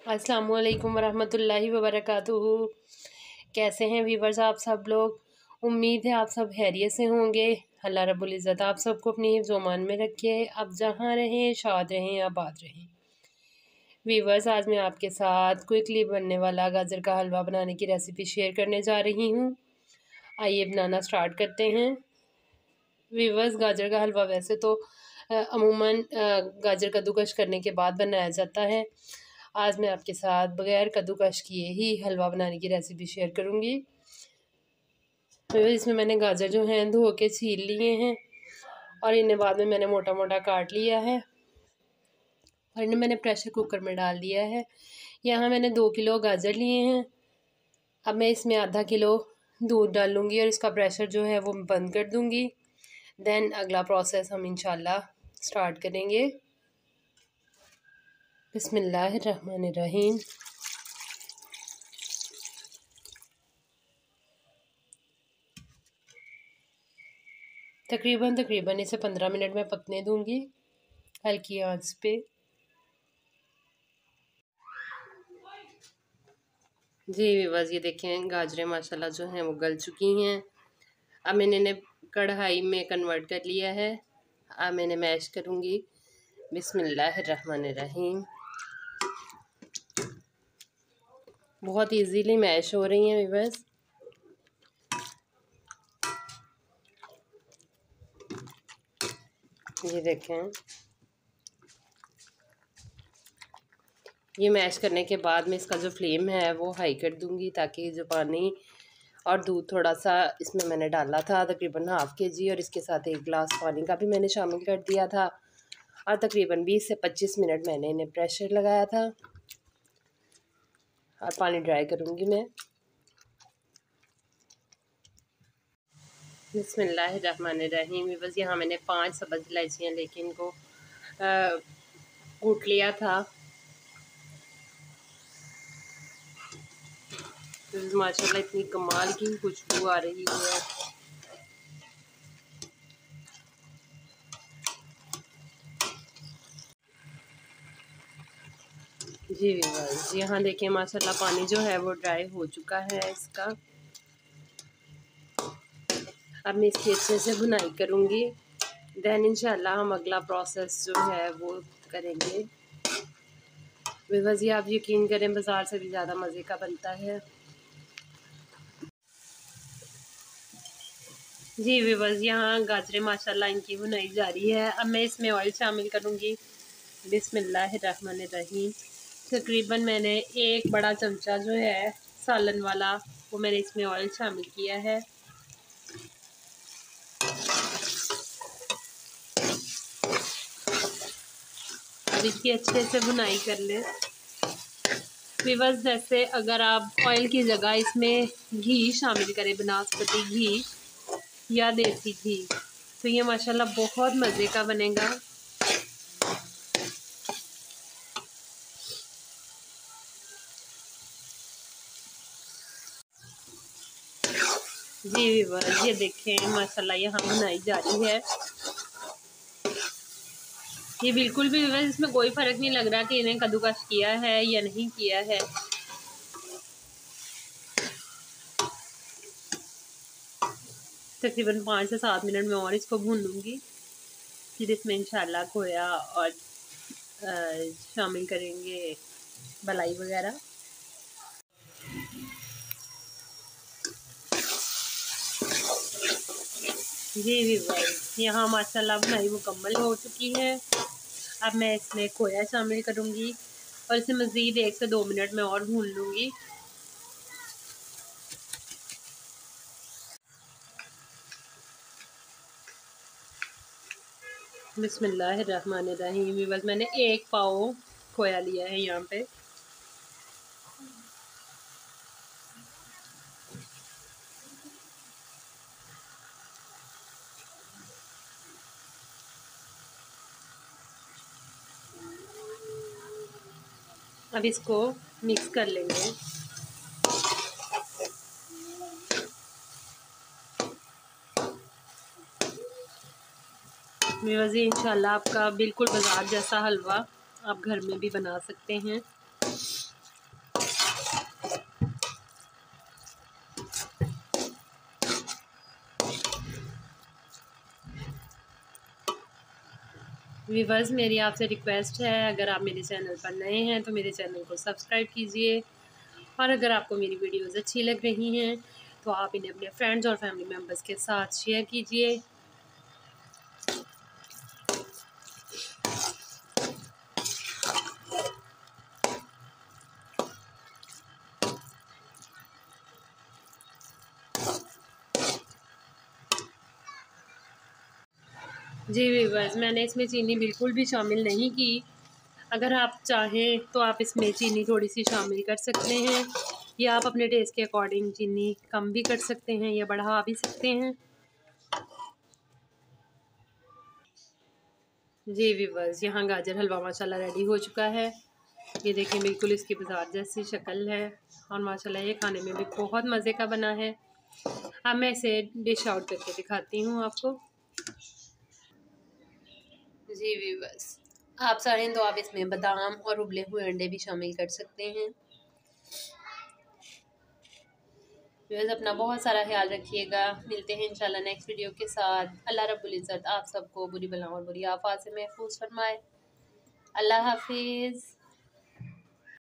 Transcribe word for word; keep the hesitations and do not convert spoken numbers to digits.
अस्सलाम वालेकुम वरहमतुल्लाहि वबरकातुहू। कैसे हैं वीवर्स आप सब लोग? उम्मीद है आप सब खैरियत से होंगे। अल्लाह रब्बुल इज़्ज़त आप सबको अपनी हिफ्ज़ व अमान में रखे। आप जहाँ रहें शाद रहें आबाद रहें। वीवर्स आज मैं आपके साथ क्विकली बनने वाला गाजर का हलवा बनाने की रेसिपी शेयर करने जा रही हूँ। आइए बनाना स्टार्ट करते हैं। वीवर्स गाजर का हलवा वैसे तो अमूमन गाजर कद्दूकश करने के बाद बनाया जाता है। आज मैं आपके साथ बग़ैर कद्दूकश किए ही हलवा बनाने की रेसिपी शेयर करूँगी। तो इसमें मैंने गाजर जो हैं धो के छील लिए हैं और इन्हें बाद में मैंने मोटा मोटा काट लिया है और इन्हें मैंने प्रेशर कुकर में डाल दिया है। यहाँ मैंने दो किलो गाजर लिए हैं। अब मैं इसमें आधा किलो दूध डालूँगी और इसका प्रेशर जो है वो बंद कर दूँगी। देन अगला प्रोसेस हम इंशाल्लाह स्टार्ट करेंगे। बिस्मिल्लाहिर्रहमानिर्रहीम। तकरीबन तकरीबन इसे पंद्रह मिनट में पकने दूंगी हल्की आंच पे। जी व्यूअर्स ये देखें गाजरें माशाल्लाह जो हैं वो गल चुकी हैं। अब मैंने इन्हें कढ़ाई में कन्वर्ट कर लिया है। अब मैंने मैश करूंगी। बिस्मिल्लाहिर्रहमानिर्रहीम। बहुत इजीली मैश हो रही हैं व्यूअर्स। ये देखें ये मैश करने के बाद में इसका जो फ्लेम है वो हाई कर दूंगी ताकि जो पानी और दूध थोड़ा सा इसमें मैंने डाला था तकरीबन हाफ़ के जी और इसके साथ एक गिलास पानी का भी मैंने शामिल कर दिया था और तकरीबन बीस से पच्चीस मिनट मैंने इन्हें प्रेशर लगाया था और पानी ड्राई करूँगी मैं। बिस्मिल्लाहिर्रहमानिर्रहीम। बस यहाँ मैंने पांच सब्ज़ इलायचियाँ लेके इनको कूट लिया था। तो माशाल्लाह इतनी कमाल की खुशबू आ रही है। जी व्यूअर्स यहाँ देखिए माशाल्लाह पानी जो है वो ड्राई हो चुका है इसका। अब मैं इसकी अच्छे से भुनाई करूँगी। देन इंशाल्लाह हम अगला प्रोसेस जो है वो करेंगे। व्यूअर्स ये आप यकीन करें बाज़ार से भी ज़्यादा मज़े का बनता है। जी व्यूअर्स यहाँ गाजरें माशाल्लाह इनकी भुनाई जारी है। अब मैं इसमें ऑयल शामिल करूँगी। बिस्मिल्लाहिर्रहमानिर्रहीम। तकरीबन मैंने एक बड़ा चमचा जो है सालन वाला वो मैंने इसमें ऑयल शामिल किया है। अब इसकी अच्छे से भुनाई कर लें। व्यूअर्स जैसे अगर आप ऑयल की जगह इसमें घी शामिल करें बनास्पति घी या देसी घी तो ये माशाल्लाह बहुत मज़े का बनेगा। जी व्यूअर्स ये देखें माशाल्लाह यहाँ भुनाई जारी है। ये बिल्कुल भी व्यूअर्स इसमें कोई फ़र्क नहीं लग रहा कि इन्हें कद्दूकश किया है या नहीं किया है। तकरीबन पाँच से सात मिनट में और इसको भून लूँगी। फिर इसमें इंशाल्लाह खोया और शामिल करेंगे मलाई वगैरह। जी व्यूअर्स यहाँ माशाल्लाह भुनाई मुकम्मल हो चुकी है। अब मैं इसमें खोया शामिल करूँगी और इसे मज़ीद एक से दो मिनट में और भून लूँगी। बिस्मिल्लाहिर्रहमानिर्रहीम। बस मैंने एक पाव खोया लिया है यहाँ पे। अब इसको मिक्स कर लेंगे। व्यूअर्स इंशाल्लाह आपका बिल्कुल बाजार जैसा हलवा आप घर में भी बना सकते हैं। व्यूवर्स, मेरी आपसे रिक्वेस्ट है, अगर आप मेरे चैनल पर नए हैं तो मेरे चैनल को सब्सक्राइब कीजिए, और अगर आपको मेरी वीडियोज़ अच्छी लग रही हैं तो आप इन्हें अपने फ्रेंड्स और फैमिली मेम्बर्स के साथ शेयर कीजिए। जी व्यूवर्स, मैंने इसमें चीनी बिल्कुल भी शामिल नहीं की। अगर आप चाहें तो आप इसमें चीनी थोड़ी सी शामिल कर सकते हैं, या आप अपने टेस्ट के अकॉर्डिंग चीनी कम भी कर सकते हैं या बढ़ा भी सकते हैं। जी व्यूवर्स, यहाँ गाजर हलवा माशाल्लाह रेडी हो चुका है। ये देखिए, बिल्कुल इसकी बाजार जैसी शक्ल है, और माशाल्लाह ये खाने में भी बहुत मज़े का बना है। अब मैं इसे डिश आउट करके दिखाती हूँ आपको। जी व्यूवर्स, आप चाहें तो आप इसमें बादाम और उबले हुए अंडे भी शामिल कर सकते हैं। व्यूवर्स, अपना बहुत सारा ख्याल रखिएगा। मिलते हैं इंशाल्लाह नेक्स्ट वीडियो के साथ। अल्लाह रब्बुल इज़्ज़त आप सबको बुरी बलाओं और बुरी आफात से महफूज फरमाए। अल्लाह हाफिज़।